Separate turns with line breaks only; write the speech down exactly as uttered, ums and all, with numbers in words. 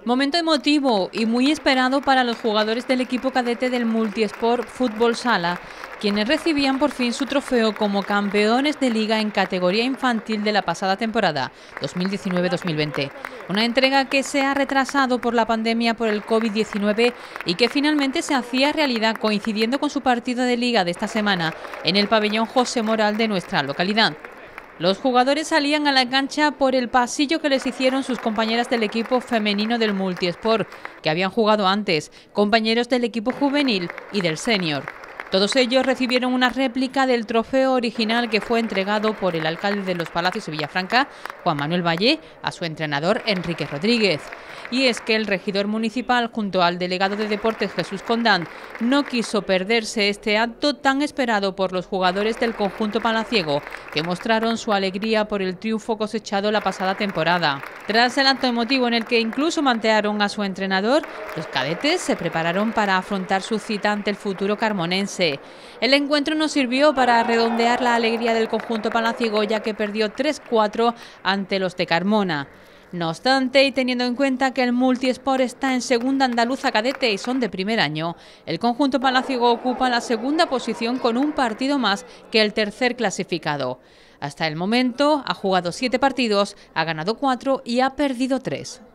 Momento emotivo y muy esperado para los jugadores del equipo cadete del Multisport Fútbol Sala, quienes recibían por fin su trofeo como campeones de liga en categoría infantil de la pasada temporada dos mil diecinueve dos mil veinte. Una entrega que se ha retrasado por la pandemia por el COVID diecinueve y que finalmente se hacía realidad coincidiendo con su partido de liga de esta semana en el pabellón José Moral de nuestra localidad. Los jugadores salían a la cancha por el pasillo que les hicieron sus compañeras del equipo femenino del Multisport, que habían jugado antes, compañeros del equipo juvenil y del senior. Todos ellos recibieron una réplica del trofeo original que fue entregado por el alcalde de Los Palacios de Villafranca, Juan Manuel Valle, a su entrenador Enrique Rodríguez. Y es que el regidor municipal, junto al delegado de deportes Jesús Condán, no quiso perderse este acto tan esperado por los jugadores del conjunto palaciego, que mostraron su alegría por el triunfo cosechado la pasada temporada. Tras el acto emotivo en el que incluso mantearon a su entrenador, los cadetes se prepararon para afrontar su cita ante el futuro carmonense. El encuentro nos sirvió para redondear la alegría del conjunto palaciego, ya que perdió tres cuatro ante los de Carmona. No obstante, y teniendo en cuenta que el Multisport está en segunda andaluza cadete y son de primer año, el conjunto palaciego ocupa la segunda posición con un partido más que el tercer clasificado. Hasta el momento ha jugado siete partidos, ha ganado cuatro y ha perdido tres.